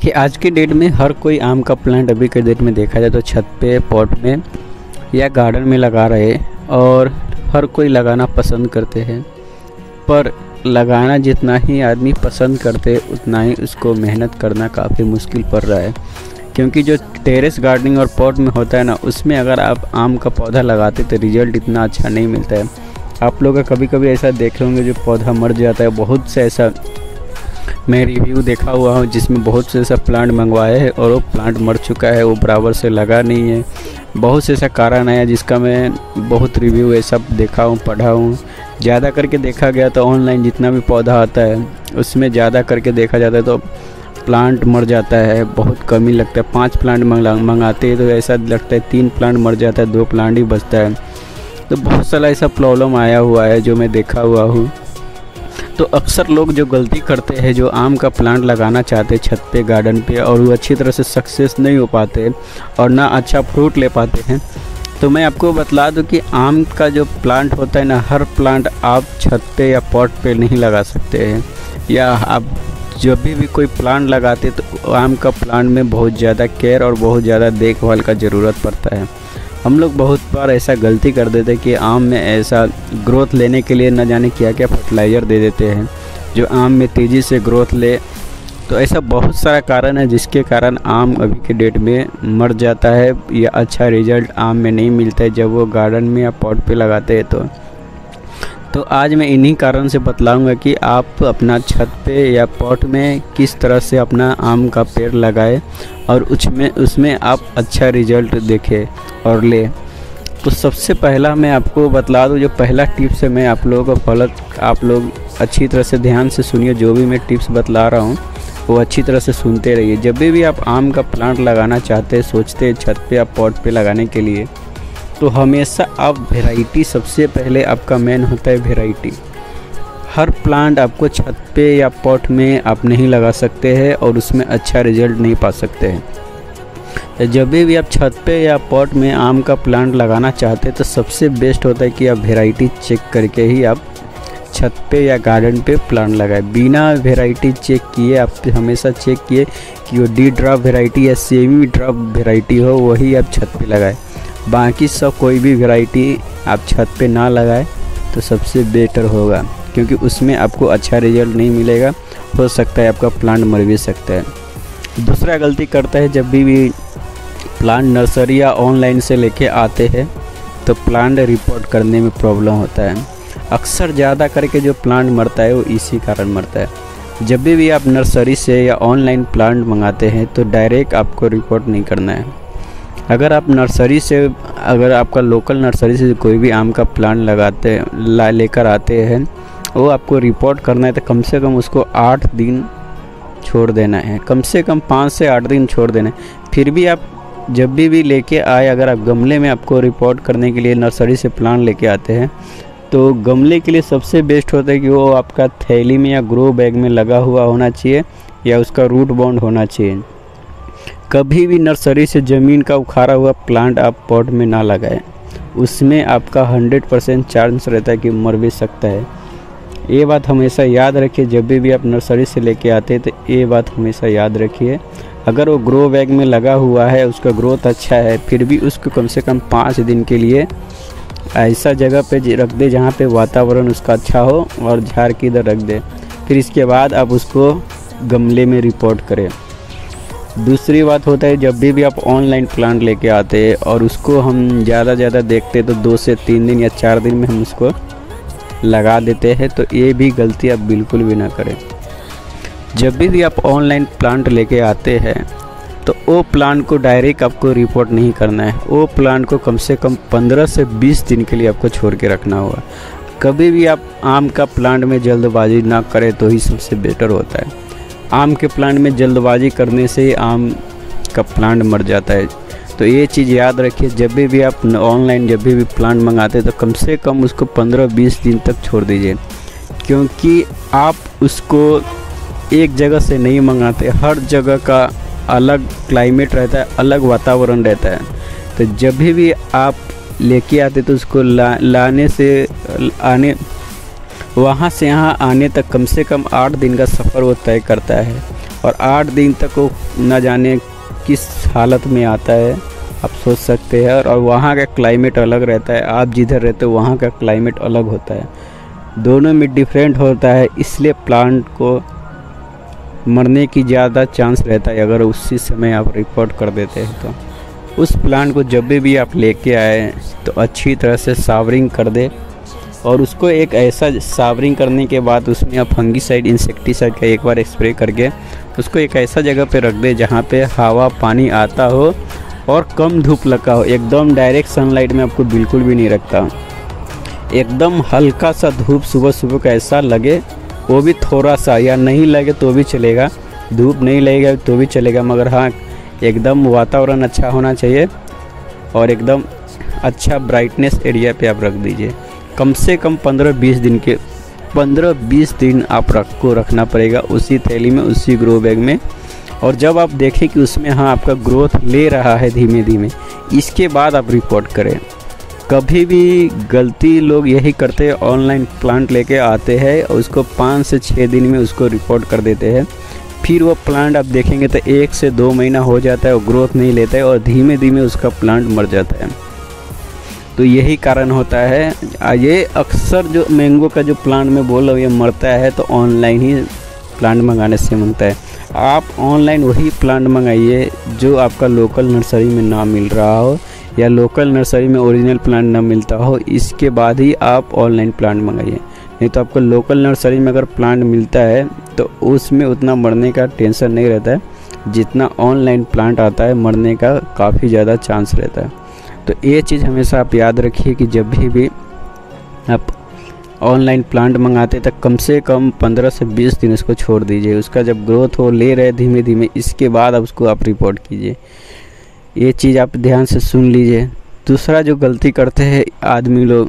देखिए आज की डेट में हर कोई आम का प्लांट अभी के डेट में देखा जाए तो छत पे, पॉट में या गार्डन में लगा रहे और हर कोई लगाना पसंद करते हैं। पर लगाना जितना ही आदमी पसंद करते उतना ही उसको मेहनत करना काफ़ी मुश्किल पड़ रहा है, क्योंकि जो टेरेस गार्डनिंग और पॉट में होता है ना, उसमें अगर आप आम का पौधा लगाते तो रिज़ल्ट इतना अच्छा नहीं मिलता है। आप लोग कभी कभी ऐसा देखे होंगे जो पौधा मर जाता है। बहुत से ऐसा मैं रिव्यू देखा हुआ हूँ जिसमें बहुत से ऐसा प्लांट मंगवाया है और वो प्लांट मर चुका है, वो बराबर से लगा नहीं है। बहुत से ऐसा कारण है जिसका मैं बहुत रिव्यू ऐसा देखा हूँ, पढ़ा हूँ। ज़्यादा करके देखा गया तो ऑनलाइन जितना भी पौधा आता है उसमें ज़्यादा करके देखा जाता है तो प्लांट मर जाता है, बहुत कम ही लगता है। 5 प्लांट मंगाते हैं तो ऐसा लगता है 3 प्लांट मर जाता है, 2 प्लांट ही बचता है। तो बहुत सारा ऐसा प्रॉब्लम आया हुआ है जो मैं देखा हुआ हूँ। तो अक्सर लोग जो गलती करते हैं, जो आम का प्लांट लगाना चाहते हैं छत पे, गार्डन पे, और वो अच्छी तरह से सक्सेस नहीं हो पाते और ना अच्छा फ्रूट ले पाते हैं। तो मैं आपको बतला दूं कि आम का जो प्लांट होता है ना, हर प्लांट आप छत पे या पॉट पे नहीं लगा सकते हैं। या आप जब भी कोई प्लांट लगाते तो आम का प्लांट में बहुत ज़्यादा केयर और बहुत ज़्यादा देखभाल का ज़रूरत पड़ता है। हम लोग बहुत बार ऐसा गलती कर देते हैं कि आम में ऐसा ग्रोथ लेने के लिए न जाने क्या क्या फर्टिलाइज़र दे देते हैं जो आम में तेज़ी से ग्रोथ ले। तो ऐसा बहुत सारा कारण है जिसके कारण आम अभी के डेट में मर जाता है या अच्छा रिजल्ट आम में नहीं मिलता है जब वो गार्डन में या पॉट पे लगाते हैं। तो आज मैं इन्हीं कारण से बतलाऊंगा कि आप अपना छत पे या पॉट में किस तरह से अपना आम का पेड़ लगाएं और उसमें आप अच्छा रिजल्ट देखें और ले। तो सबसे पहला मैं आपको बतला दूं, जो पहला टिप्स है मैं आप लोगों को फॉलो, आप लोग अच्छी तरह से ध्यान से सुनिए। जो भी मैं टिप्स बतला रहा हूँ वो अच्छी तरह से सुनते रहिए। जब भी आप आम का प्लांट लगाना चाहते हैं, सोचते हैं छत पे या पॉट पे लगाने के लिए, तो हमेशा आप वैरायटी, सबसे पहले आपका मेन होता है वैरायटी। हर प्लांट आपको छत पे या पॉट में आप नहीं लगा सकते हैं और उसमें अच्छा रिजल्ट नहीं पा सकते हैं। तो जब भी आप छत पे या पॉट में आम का प्लांट लगाना चाहते हैं तो सबसे बेस्ट होता है कि आप वैरायटी चेक करके ही आप छत पे या गार्डन पे प्लांट लगाएं। बिना वैरायटी चेक किए आप हमेशा चेक किए कि वो डी ड्रॉप वैरायटी या सेमी ड्रॉप वैरायटी हो, वही आप छत पे लगाएं। बाकी सब कोई भी वैरायटी आप छत पे ना लगाएं तो सबसे बेटर होगा, क्योंकि उसमें आपको अच्छा रिजल्ट नहीं मिलेगा। हो सकता है आपका प्लांट मर भी सकता है। दूसरा गलती करता है, जब भी प्लांट नर्सरी या ऑनलाइन से लेके आते हैं तो प्लांट रिपोर्ट करने में प्रॉब्लम होता है। अक्सर ज़्यादा करके जो प्लांट मरता है वो इसी कारण मरता है। जब भी आप नर्सरी से या ऑनलाइन प्लांट मंगाते हैं तो डायरेक्ट आपको रिपोर्ट नहीं करना है। अगर आपका लोकल नर्सरी से कोई भी आम का प्लांट लेकर आते हैं, वो आपको रिपोर्ट करना है तो कम से कम उसको 8 दिन छोड़ देना है, कम से कम 5 से 8 दिन छोड़ देना है। फिर भी आप जब भी लेके आए, अगर आप गमले में आपको रिपोर्ट करने के लिए नर्सरी से प्लांट लेके आते हैं तो गमले के लिए सबसे बेस्ट होता है कि वो आपका थैली में या ग्रो बैग में लगा हुआ होना चाहिए या उसका रूट बाउंड होना चाहिए। कभी भी नर्सरी से ज़मीन का उखाड़ा हुआ प्लांट आप पॉट में ना लगाएं, उसमें आपका 100% चांस रहता है कि मर भी सकता है। ये बात हमेशा याद रखिए। जब भी आप नर्सरी से लेके आते हैं तो ये बात हमेशा याद रखिए। अगर वो ग्रो बैग में लगा हुआ है, उसका ग्रोथ अच्छा है, फिर भी उसको कम से कम 5 दिन के लिए ऐसा जगह पे रख दे जहाँ पे वातावरण उसका अच्छा हो और झाड़ की इधर रख दे। फिर इसके बाद आप उसको गमले में रिपोर्ट करें। दूसरी बात होता है, जब भी आप ऑनलाइन प्लांट लेके आते हैं और उसको हम ज़्यादा देखते तो 2 से 3 दिन या 4 दिन में हम उसको लगा देते हैं। तो ये भी गलती आप बिल्कुल भी ना करें। जब भी आप ऑनलाइन प्लांट लेके आते हैं तो वो प्लांट को डायरेक्ट आपको रिपोर्ट नहीं करना है। वो प्लांट को कम से कम 15 से 20 दिन के लिए आपको छोड़ के रखना होगा। कभी भी आप आम का प्लांट में जल्दबाजी ना करें तो ही सबसे बेटर होता है। आम के प्लांट में जल्दबाजी करने से आम का प्लांट मर जाता है। तो ये चीज़ याद रखिए। जब भी आप ऑनलाइन जब भी प्लांट मंगाते हैं तो कम से कम उसको 15-20 दिन तक छोड़ दीजिए, क्योंकि आप उसको एक जगह से नहीं मंगाते। हर जगह का अलग क्लाइमेट रहता है, अलग वातावरण रहता है। तो जब भी आप लेके आते तो उसको वहाँ से यहाँ आने तक कम से कम 8 दिन का सफ़र वो तय करता है। और 8 दिन तक वो न जाने किस हालत में आता है, आप सोच सकते हैं। और वहाँ का क्लाइमेट अलग रहता है, आप जिधर रहते हो वहाँ का क्लाइमेट अलग होता है, दोनों में डिफरेंट होता है। इसलिए प्लांट को मरने की ज़्यादा चांस रहता है अगर उसी समय आप रिपोर्ट कर देते हैं। तो उस प्लांट को जब भी आप लेके आए तो अच्छी तरह से सावरिंग कर दे, और उसको एक ऐसा सावरिंग करने के बाद उसमें आप फंगीसाइड इंसेक्टिसाइड का एक बार स्प्रे करके उसको एक ऐसा जगह पे रख दे जहाँ पे हवा पानी आता हो और कम धूप लगा हो। एकदम डायरेक्ट सनलाइट में आपको बिल्कुल भी नहीं रखता, एकदम हल्का सा धूप सुबह सुबह का ऐसा लगे, वो भी थोड़ा सा, या नहीं लगे तो भी चलेगा, धूप नहीं लगेगा तो भी चलेगा, मगर हाँ एकदम वातावरण अच्छा होना चाहिए और एकदम अच्छा ब्राइटनेस एरिया पे आप रख दीजिए। कम से कम 15-20 दिन आप रखना पड़ेगा उसी थैली में, उसी ग्रो बैग में। और जब आप देखें कि उसमें हाँ आपका ग्रोथ ले रहा है धीमे धीमे, इसके बाद आप रिपोर्ट करें। कभी भी गलती लोग यही करते हैं, ऑनलाइन प्लांट लेके आते हैं और उसको 5 से 6 दिन में उसको रिपोर्ट कर देते हैं। फिर वो प्लांट आप देखेंगे तो 1 से 2 महीना हो जाता है और ग्रोथ नहीं लेता है और धीमे धीमे उसका प्लांट मर जाता है। तो यही कारण होता है। ये अक्सर जो मैंगो का जो प्लांट में बोल रहा हूँ ये मरता है तो ऑनलाइन ही प्लांट मंगाने से मिलता है। आप ऑनलाइन वही प्लांट मंगाइए जो आपका लोकल नर्सरी में ना मिल रहा हो या लोकल नर्सरी में ओरिजिनल प्लांट ना मिलता हो, इसके बाद ही आप ऑनलाइन प्लांट मंगाइए। नहीं तो आपको लोकल नर्सरी में अगर प्लांट मिलता है तो उसमें उतना मरने का टेंशन नहीं रहता है जितना ऑनलाइन प्लांट आता है, मरने का काफ़ी ज़्यादा चांस रहता है। तो ये चीज़ हमेशा आप याद रखिए कि जब भी आप ऑनलाइन प्लांट मंगाते तक कम से कम 15 से 20 दिन उसको छोड़ दीजिए। उसका जब ग्रोथ हो ले रहे धीमे धीमे, इसके बाद आप उसको आप रिपोर्ट कीजिए। ये चीज़ आप ध्यान से सुन लीजिए। दूसरा जो गलती करते हैं आदमी लोग,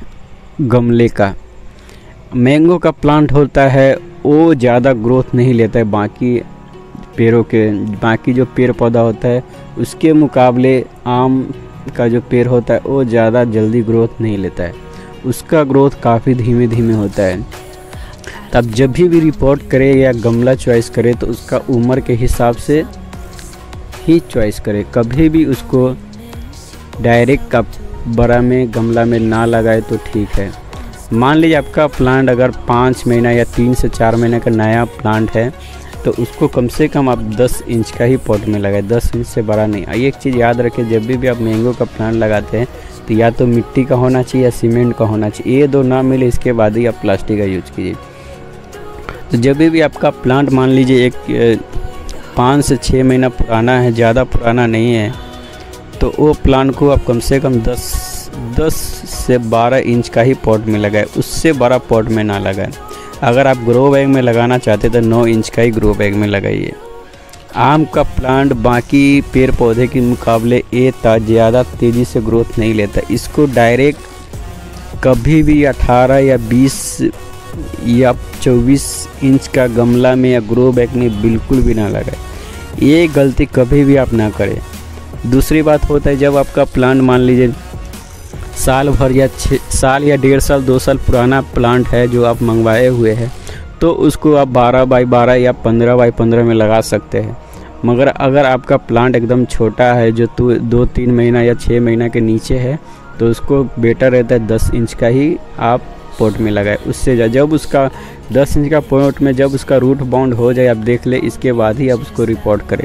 गमले का मैंगो का प्लांट होता है वो ज़्यादा ग्रोथ नहीं लेता है बाकी पेड़ों के, बाकी जो पेड़ पौधा होता है उसके मुकाबले आम का जो पेड़ होता है वो ज़्यादा जल्दी ग्रोथ नहीं लेता है, उसका ग्रोथ काफ़ी धीमे धीमे होता है। तब जब भी रिपोर्ट करे या गमला चॉइस करे तो उसका उम्र के हिसाब से ही चॉइस करे। कभी भी उसको डायरेक्ट आप बड़ा में गमला में ना लगाए तो ठीक है। मान लीजिए आपका प्लांट अगर 5 महीना या 3 से 4 महीने का नया प्लांट है तो उसको कम से कम आप 10 इंच का ही पॉट में लगाए, 10 इंच से बड़ा नहीं। एक चीज़ याद रखें, जब भी आप मैंगो का प्लांट लगाते हैं तो या तो मिट्टी का होना चाहिए या सीमेंट का होना चाहिए, ये दो ना मिले इसके बाद ही आप प्लास्टिक का यूज कीजिए। तो जब भी आपका प्लांट मान लीजिए एक 5 से 6 महीना पुराना है, ज़्यादा पुराना नहीं है, तो वो प्लांट को आप कम से कम 10 से 12 इंच का ही पॉट में लगाए, उससे बड़ा पॉट में ना लगाएं। अगर आप ग्रो बैग में लगाना चाहते तो 9 इंच का ही ग्रो बैग में लगाइए। आम का प्लांट बाकी पेड़ पौधे के मुकाबले ज़्यादा तेज़ी से ग्रोथ नहीं लेता। इसको डायरेक्ट कभी भी 18 या 20 या 24 इंच का गमला में या ग्रो बैग में बिल्कुल भी ना लगाए, ये गलती कभी भी आप ना करें। दूसरी बात होता है, जब आपका प्लांट मान लीजिए साल भर या 6 साल या 1.5 साल 2 साल पुराना प्लांट है जो आप मंगवाए हुए हैं, तो उसको आप 12x12 या 15x15 में लगा सकते हैं। मगर अगर आपका प्लांट एकदम छोटा है जो 2-3 महीना या 6 महीना के नीचे है तो उसको बेटर रहता है 10 इंच का ही आप पॉट में लगाए। उससे जब उसका 10 इंच का पॉट में जब उसका रूट बाउंड हो जाए आप देख ले, इसके बाद ही आप उसको रिपोर्ट करें।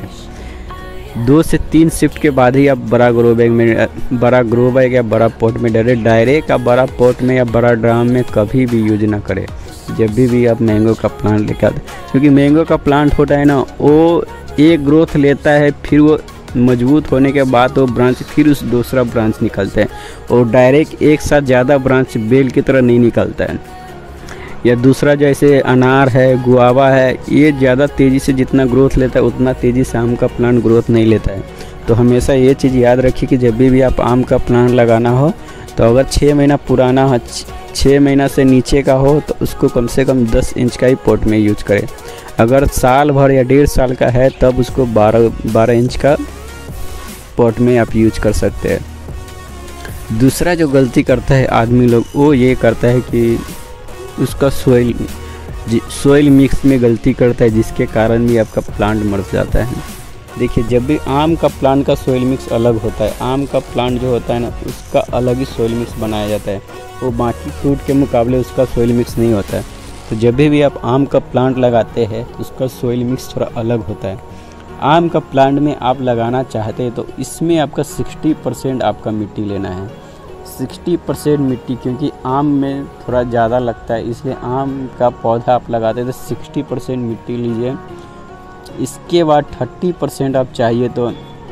2 से 3 शिफ्ट के बाद ही आप बड़ा ग्रो बैग या बड़ा पॉट में डायरेक्ट आप बड़ा पॉट में या बड़ा ड्राम में कभी भी यूज ना करें जब भी आप मैंगो का प्लांट लेकर आते। क्योंकि मैंगो का प्लांट होता है ना, वो एक ग्रोथ लेता है, फिर वो मजबूत होने के बाद वो ब्रांच फिर उस दूसरा ब्रांच निकलता है और डायरेक्ट एक साथ ज़्यादा ब्रांच बेल की तरह नहीं निकलता है। या दूसरा जैसे अनार है, गुआवा है, ये ज़्यादा तेज़ी से जितना ग्रोथ लेता है उतना तेज़ी से आम का प्लांट ग्रोथ नहीं लेता है। तो हमेशा ये चीज़ याद रखिए कि जब भी आप आम का प्लांट लगाना हो तो अगर 6 महीना पुराना हो, 6 महीना से नीचे का हो तो उसको कम से कम 10 इंच का ही पॉट में यूज करें। अगर साल भर या 1.5 साल का है तब उसको 12 इंच का पॉट में आप यूज कर सकते हैं। दूसरा जो गलती करता है आदमी लोग, वो ये करता है कि उसका सोइल मिक्स में गलती करता है, जिसके कारण भी आपका प्लांट मर जाता है। देखिए, जब भी आम का प्लांट का सोइल मिक्स अलग होता है, आम का प्लांट जो होता है ना, उसका अलग ही सोइल मिक्स बनाया जाता है, वो बाकी फ्रूट के मुकाबले उसका सोइल मिक्स नहीं होता है। तो जब भी आप आम का प्लांट लगाते हैं तो उसका सोइल मिक्स थोड़ा अलग होता है। आम का प्लांट में आप लगाना चाहते हैं तो इसमें आपका 60% आपका मिट्टी लेना है, 60% मिट्टी, क्योंकि आम में थोड़ा ज़्यादा लगता है, इसलिए आम का पौधा आप लगाते हैं तो 60% मिट्टी लीजिए। इसके बाद 30% आप चाहिए तो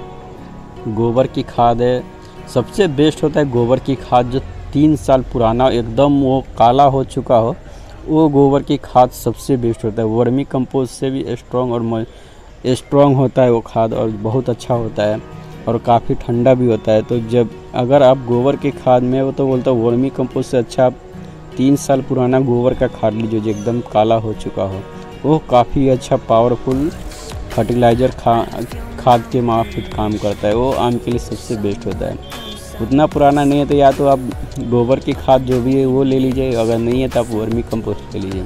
गोबर की खाद है, सबसे बेस्ट होता है गोबर की खाद। जो 3 साल पुराना एकदम वो काला हो चुका हो, वो गोबर की खाद सबसे बेस्ट होता है। वर्मी कंपोस्ट से भी स्ट्रॉन्ग होता है वो खाद, और बहुत अच्छा होता है और काफ़ी ठंडा भी होता है। तो जब अगर आप गोबर की खाद में वो तो बोलता हूँ वर्मी कंपोस्ट से अच्छा आप 3 साल पुराना गोबर का खाद लीजिए जो एकदम काला हो चुका हो, वो काफ़ी अच्छा पावरफुल फर्टिलाइज़र खाद के माफिक काम करता है। वो आम के लिए सबसे बेस्ट होता है। उतना पुराना नहीं है तो या तो आप गोबर की खाद जो भी है वो ले लीजिए, अगर नहीं है तो आप वर्मी कंपोस्ट ले लीजिए।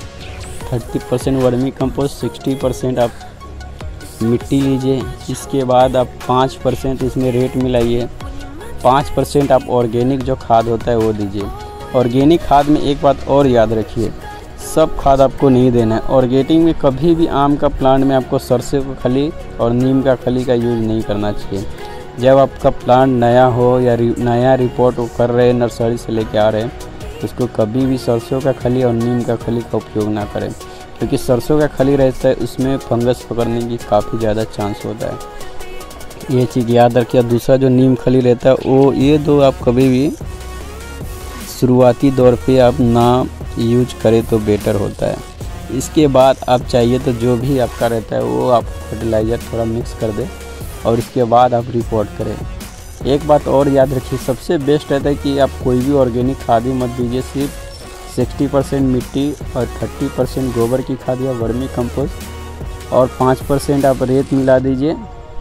30% वर्मी कंपोस्ट, 60% आप मिट्टी लीजिए। इसके बाद आप 5% इसमें रेत मिलाइए, 5% आप ऑर्गेनिक जो खाद होता है वो दीजिए। ऑर्गेनिक खाद में एक बात और याद रखिए, सब खाद आपको नहीं देना है। ऑर्गेनिक में कभी भी आम का प्लांट में आपको सरसों का खली और नीम का खली का यूज़ नहीं करना चाहिए। जब आपका प्लांट नया हो या नया रिपोर्ट कर रहे हैं, नर्सरी से लेके आ रहे हैं, तो उसको कभी भी सरसों का खली और नीम का खली का उपयोग ना करें, क्योंकि सरसों का खली रहता है उसमें फंगस पकड़ने की काफ़ी ज़्यादा चांस होता है। ये चीज़ याद रखिए। दूसरा जो नीम खली रहता है वो, ये दो आप कभी भी शुरुआती दौर पे आप ना यूज करें तो बेटर होता है। इसके बाद आप चाहिए तो जो भी आपका रहता है वो आप फर्टिलाइज़र थोड़ा मिक्स कर दें और इसके बाद आप रिपोर्ट करें। एक बात और याद रखिए, सबसे बेस्ट रहता है कि आप कोई भी ऑर्गेनिक खाद ही मत दीजिए, सिर्फ 60% मिट्टी और 30% गोबर की खाद या वर्मी कंपोस्ट और 5% आप रेत मिला दीजिए।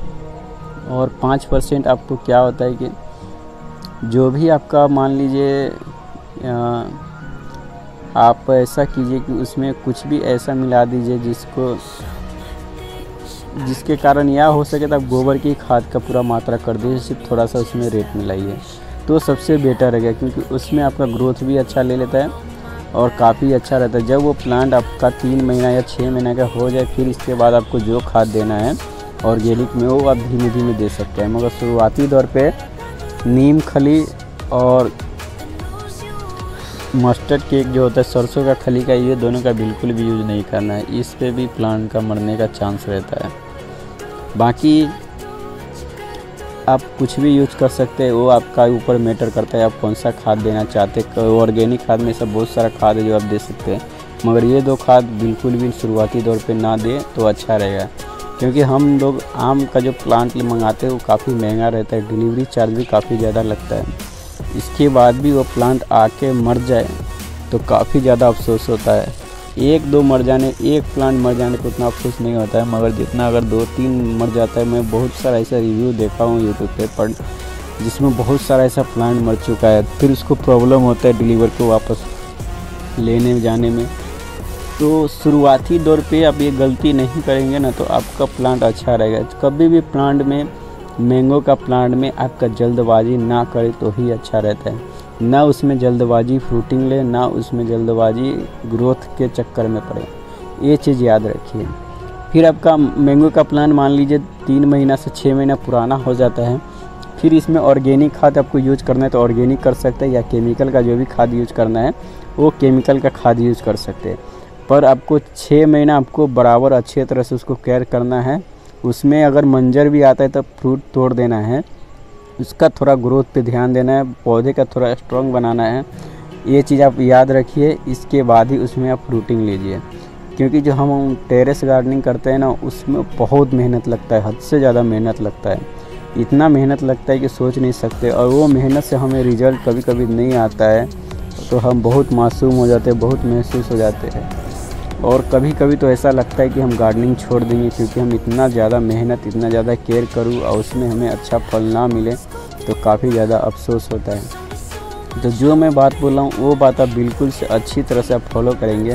और 5% आपको क्या होता है कि जो भी आपका मान लीजिए आप ऐसा कीजिए कि उसमें कुछ भी ऐसा मिला दीजिए जिसके कारण यह हो सके तो आप गोबर की खाद का पूरा मात्रा कर दीजिए, सिर्फ थोड़ा सा उसमें रेत मिलाइए तो सबसे बेटर रहेगा, क्योंकि उसमें आपका ग्रोथ भी अच्छा ले लेता है और काफ़ी अच्छा रहता है। जब वो प्लांट आपका 3 महीना या 6 महीने का हो जाए, फिर इसके बाद आपको जो खाद देना है ऑर्गेनिक में वो आप धीमे धीमे दे सकते हैं। मगर शुरुआती दौर पे नीम खली और मस्टर्ड केक जो होता है सरसों का खली का, ये दोनों का बिल्कुल भी यूज़ नहीं करना है, इस पे भी प्लांट का मरने का चांस रहता है। बाकी आप कुछ भी यूज कर सकते हैं, वो आपका ऊपर मैटर करता है आप कौन सा खाद देना चाहते हैं। ऑर्गेनिक खाद में सब बहुत सारा खाद है जो आप दे सकते हैं, मगर ये 2 खाद बिल्कुल भी शुरुआती दौर पे ना दें तो अच्छा रहेगा, क्योंकि हम लोग आम का जो प्लांट मंगाते हैं वो काफ़ी महंगा रहता है, डिलीवरी चार्ज भी काफ़ी ज़्यादा लगता है। इसके बाद भी वो प्लांट आके मर जाए तो काफ़ी ज़्यादा अफसोस होता है। 1-2 मर जाने, एक प्लांट मर जाने को उतना अफसोस नहीं होता है, मगर जितना अगर 2-3 मर जाता है, मैं बहुत सारा ऐसा रिव्यू देखा हूँ यूट्यूब पे पर जिसमें बहुत सारा ऐसा प्लांट मर चुका है, फिर उसको प्रॉब्लम होता है डिलीवर को वापस लेने जाने में। तो शुरुआती दौर पे आप ये गलती नहीं करेंगे ना तो आपका प्लांट अच्छा रहेगा। कभी भी प्लांट में, मैंगो का प्लांट में आपका जल्दबाजी ना करे तो ही अच्छा रहता है, ना उसमें जल्दबाजी फ्रूटिंग ले, ना उसमें जल्दबाजी ग्रोथ के चक्कर में पड़े, ये चीज़ याद रखिए। फिर आपका मैंगो का प्लांट मान लीजिए 3 महीना से 6 महीना पुराना हो जाता है, फिर इसमें ऑर्गेनिक खाद आपको यूज करना है तो ऑर्गेनिक कर सकते हैं, या केमिकल का जो भी खाद यूज करना है वो केमिकल का खाद यूज कर सकते हैं। पर आपको 6 महीना आपको बराबर अच्छे तरह से उसको केयर करना है। उसमें अगर मंजर भी आता है तब फ्रूट तोड़ देना है, उसका थोड़ा ग्रोथ पे ध्यान देना है, पौधे का थोड़ा स्ट्रॉन्ग बनाना है, ये चीज़ आप याद रखिए। इसके बाद ही उसमें आप फ्रूटिंग लीजिए, क्योंकि जो हम टेरेस गार्डनिंग करते हैं ना उसमें बहुत मेहनत लगता है, हद से ज़्यादा मेहनत लगता है, इतना मेहनत लगता है कि सोच नहीं सकते। और वो मेहनत से हमें रिज़ल्ट कभी कभी नहीं आता है तो हम बहुत मासूम हो जाते हैं, बहुत महसूस हो जाते हैं, और कभी कभी तो ऐसा लगता है कि हम गार्डनिंग छोड़ देंगे, क्योंकि हम इतना ज़्यादा मेहनत, इतना ज़्यादा केयर करूँ और उसमें हमें अच्छा फल ना मिले तो काफ़ी ज़्यादा अफसोस होता है। तो जो मैं बात बोल रहा हूँ वो बात आप बिल्कुल से अच्छी तरह से आप फॉलो करेंगे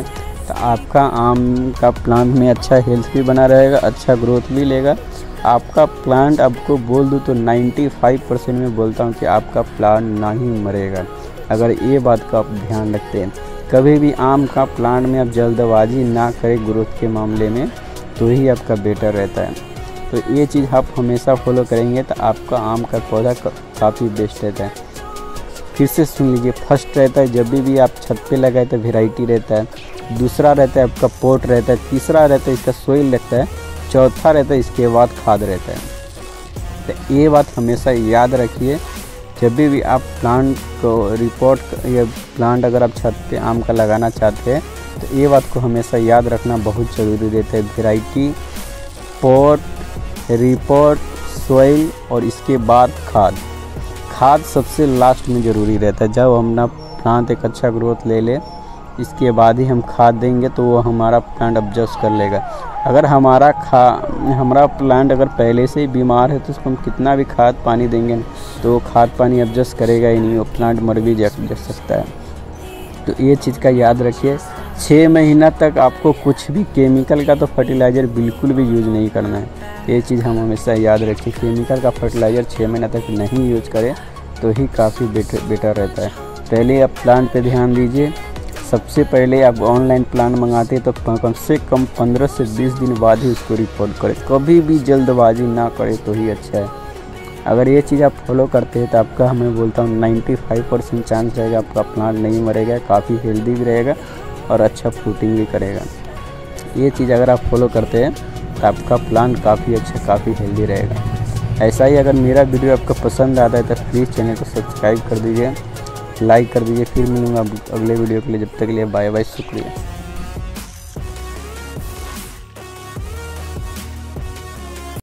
तो आपका आम का प्लांट में अच्छा हेल्थ भी बना रहेगा, अच्छा ग्रोथ भी लेगा। आपका प्लांट आपको बोल दूँ तो 95% में बोलता हूँ कि आपका प्लांट ना ही मरेगा, अगर ये बात का आप ध्यान रखते हैं। कभी भी आम का प्लांट में आप जल्दबाजी ना करें ग्रोथ के मामले में, तो ही आपका बेटर रहता है। तो ये चीज़ आप हमेशा फॉलो करेंगे तो आपका आम का पौधा काफ़ी बेस्ट रहता है। फिर से सुन लीजिए, फर्स्ट रहता है जब भी आप छत पे लगाए तो वैरायटी रहता है, दूसरा रहता है आपका पॉट रहता है, तीसरा रहता है इसका सोइल रहता है, चौथा रहता है इसके बाद खाद रहता है। तो ये बात हमेशा याद रखिए जब भी आप प्लांट को रिपोर्ट या प्लांट अगर आप छत पे आम का लगाना चाहते हैं तो ये बात को हमेशा याद रखना बहुत ज़रूरी रहता है। वैरायटी, पॉट, रिपोर्ट, सोइल और इसके बाद खाद सबसे लास्ट में ज़रूरी रहता है। जब हम प्लांट एक अच्छा ग्रोथ ले ले इसके बाद ही हम खाद देंगे तो वो हमारा प्लांट एडजस्ट कर लेगा। अगर हमारा प्लांट अगर पहले से ही बीमार है तो उसको हम कितना भी खाद पानी देंगे तो वो खाद पानी एडजस्ट करेगा ही नहीं, वो प्लांट मर भी जा सकता है। तो ये चीज़ का याद रखिए। 6 महीना तक आपको कुछ भी केमिकल का तो फर्टिलाइज़र बिल्कुल भी यूज़ नहीं करना है, ये चीज़ हम हमेशा याद रखिए। केमिकल का फर्टिलाइज़र 6 महीना तक नहीं यूज करें तो ही काफ़ी बेटर रहता है। पहले आप प्लांट पे ध्यान दीजिए। सबसे पहले आप ऑनलाइन प्लांट मंगाते हैं तो कम से कम 15 से 20 दिन बाद ही उसको रिपोर्ट करें, कभी भी जल्दबाजी ना करें तो ही अच्छा है। अगर ये चीज़ आप फॉलो करते हैं तो आपका, मैं बोलता हूँ 95% चांस रहेगा आपका प्लांट नहीं मरेगा, काफ़ी हेल्दी भी रहेगा और अच्छा फ्रूटिंग भी करेगा। ये चीज़ अगर आप फॉलो करते हैं तो आपका प्लांट काफ़ी अच्छा, काफ़ी हेल्दी रहेगा। ऐसा ही अगर मेरा वीडियो आपको पसंद आता है तो प्लीज़ चैनल को सब्सक्राइब कर दीजिए, लाइक कर दीजिए। फिर मिलूँगा अगले वीडियो के लिए, जब तक के लिए बाय बाय, शुक्रिया।